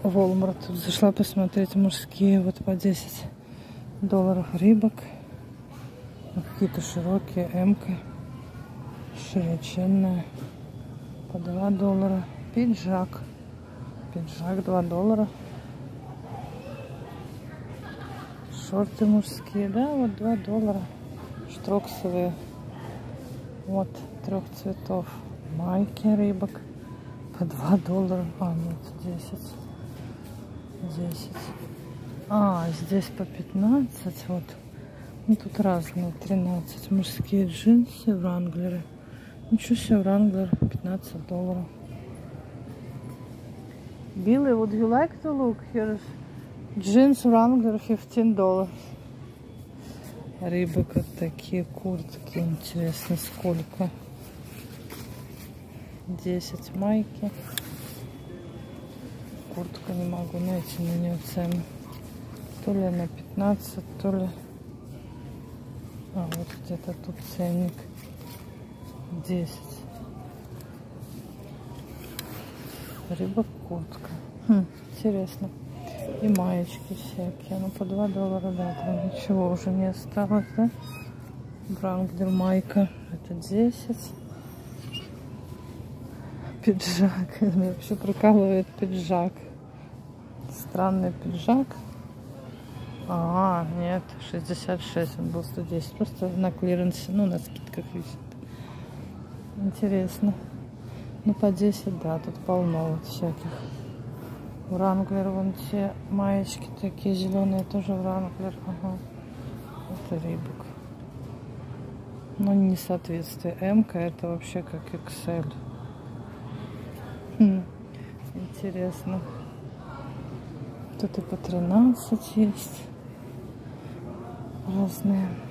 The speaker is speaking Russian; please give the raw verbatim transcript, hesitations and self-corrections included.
Walmart. Тут зашла посмотреть мужские. Вот по десять долларов рыбок. Какие-то широкие. М-ка. Широченная. По два доллара. Пиджак. Пиджак два доллара. Шорты мужские. Да, вот два доллара. Штроксовые. Вот трех цветов. Майки рыбок. По два доллара. А, нет, десять. десять. А, здесь по пятнадцать. Вот. Ну, тут разные. тринадцать. Мужские джинсы, вранглеры. Ничего себе, вранглер. пятнадцать долларов. Billy, would you like to look? Here's jeans Wrangler fifteen dollars. Рыбок вот такие, куртки. Интересно, сколько? десять майки. Куртку не могу найти на нее цену. То ли на пятнадцать, то ли... А, вот где-то тут ценник. десять. Рыбок, куртка. Хм, интересно. И маечки всякие. Ну, по два доллара, да, там ничего уже не осталось, да? Вранглер майка. Это десять. Пиджак. Меня вообще прикалывает пиджак. Странный пиджак. А, нет, шестьдесят шесть. Он был сто десять. Просто на клиренсе, ну, на скидках висит. Интересно. Ну, по десять, да, тут полно вот всяких. Вранглер, вон те маечки такие зеленые, тоже Вранглер. Ага. Это рыбок. Но несоответствие. М-ка это вообще как икс эль. Хм. Интересно. Тут и по тринадцать есть. Разные.